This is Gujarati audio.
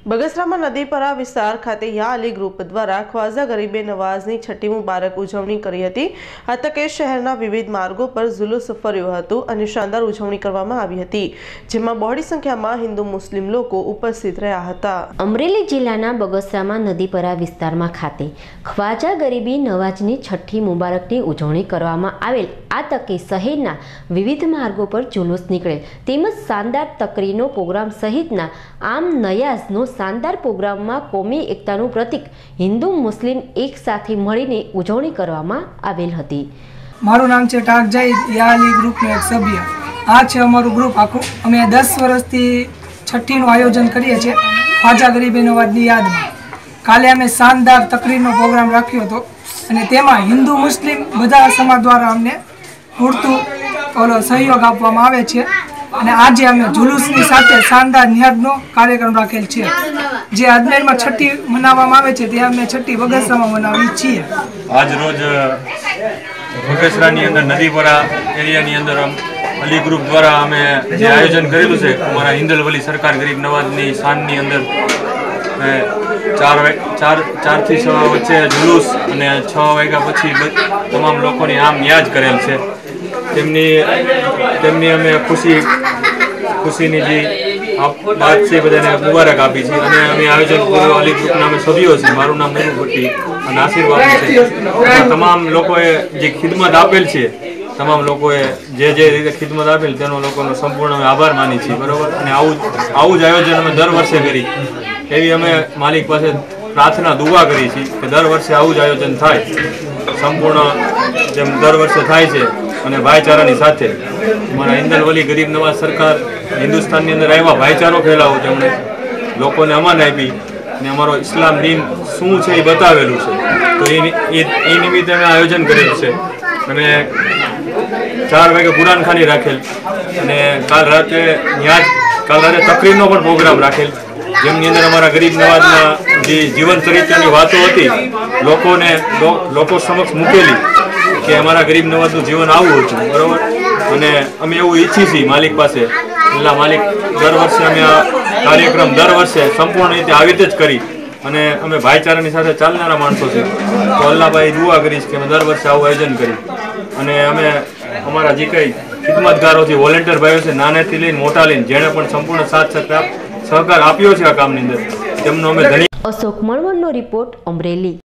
બગસરામાં નદીપરા વિસ્તાર ખાતે યા અલી ગ્રુપ દ્વારા ખ્વાજા ગરીબે નવાઝની છઠ્ઠી મુબારક ઉજવણી કરી હતી। આ તકે શહેરના વિવિધ માર્ગો પર જુલુસ ફર્યું હતું અને શાનદાર ઉજવણી કરવામાં આવી હતી, જેમાં બહોળી સંખ્યામાં હિન્દુ મુસ્લિમ લોકો ઉપસ્થિત રહ્યા હતા। અમરેલી જિલ્લાના બગસરામાં નદીપરા વિસ્તારમાં ખાતે ખ્વાજા ગરીબી નવાઝની છઠ્ઠી મુબારકની ઉજવણી કરવામાં આવેલ। આ તકે શહેરના વિવિધ માર્ગો પર જુલુસ નીકળેલ તેમજ શાનદાર તકરીનો પ્રોગ્રામ સહિતના આમ નયાઝનો શાનદાર પ્રોગ્રામમાં કોમી એકતાનું પ્રતીક હિન્દુ મુસ્લિમ એક સાથે મળીને ઉજવણી કરવામાં આવેલ હતી। મારું નામ છે ટાક જાહિદ, યા અલી ગ્રુપનો એક સભ્ય। આ છે અમારું ગ્રુપ આખું। અમે 10 વર્ષથી છઠ્ઠીનું આયોજન કરીએ છીએ ખ્વાજા ગરીબે નવાઝની યાદમાં। કાલે અમે શાનદાર તકરીરનો પ્રોગ્રામ રાખ્યો હતો અને તેમાં હિન્દુ મુસ્લિમ બધા સમાજ દ્વારા અમને પૂરતું સહયોગ આપવામાં આવે છે અને આજે અમે જુલુસની સાથે શાનદાર નિહાદનો કાર્યક્રમ રાખેલ છે। જે અજમેરમાં છઠ્ઠી મનાવવામાં આવે છે તે અમે છઠ્ઠી બગસરામાં મનાવીએ છીએ। આજ રોજ બગસરાની અંદર નદીપરા એરિયાની અંદર અલી ગ્રુપ દ્વારા અમે જે આયોજન કરેલું છે અમારા હિન્દલ વલી સરકાર ગરીબ નવાઝની શાનની અંદર 4 થી 6 વચ્ચે જુલુસ અને 6 વાગ્યા પછી તમામ લોકોની આમ યાદ કરેલ છે। તેમની અમે ખુશીની જે વાત છે બધાને મુબારક આપી છે અને અમે આયોજન પૂરું અલી ગ્રુપના અમે સભ્યો છીએ। મારું નામ નવીન ભટ્ટી અને આશીર્વાદ છે। તમામ લોકોએ જે ખિદમત આપેલ છે, તમામ લોકોએ જે રીતે ખિદમત આપેલ તેનો લોકોનો સંપૂર્ણ અમે આભાર માની છીએ, બરાબર। અને આવું જ આયોજન અમે દર વર્ષે કરી એવી અમે માલિક પાસે પ્રાર્થના દુઆ કરી છીએ કે દર વર્ષે આવું જ આયોજન થાય, સંપૂર્ણ જેમ દર વર્ષે થાય છે અને ભાઈચારાની સાથે। અમારા હિન્દલ વલી ગરીબ નવાઝ સરકાર હિન્દુસ્તાનની અંદર આવ્યા, ભાઈચારો ફેલાવો તેમણે લોકોને અમાન આપી અને અમારો ઇસ્લામ દીન શું છે એ બતાવેલું છે। તો એ નિમિત્તે અમે આયોજન કરેલું છે। અમે 4 વાગે કુરાન ખાની રાખેલ અને કાલ રાતે તકરીરનો પણ પ્રોગ્રામ રાખેલ, જેમની અંદર અમારા ગરીબ નવાઝના જે જીવન ચરિત્રની વાતો હતી લોકો સમક્ષ મૂકેલી કે અમારા ગરીબ નવાઝનું જીવન આવું હતું, બરાબર। અને અમે એવું ઈચ્છીએ છીએ માલિક પાસે, એટલે માલિક દર વર્ષે અમે આ કાર્યક્રમ દર વર્ષે સંપૂર્ણ રીતે આવી રીતે જ કરી અને અમે ભાઈચારાની સાથે ચાલનારા માણસો છે। તો અલ્લાહભાઈ દુઆ કરીશ કે અમે દર વર્ષે આવું આયોજન કરી અને અમે અમારા જે કંઈ ખિદમતગારો છે, વોલેન્ટિયર ભાઈઓ છે, નાનેથી લઈને મોટા લઈને જેણે પણ સંપૂર્ણ સાથ સહકાર આપ્યો છે આ કામની અંદર, તેમનો અમે ધન્યવાદ। અશોક મણવરનો રિપોર્ટ, અમરેલી।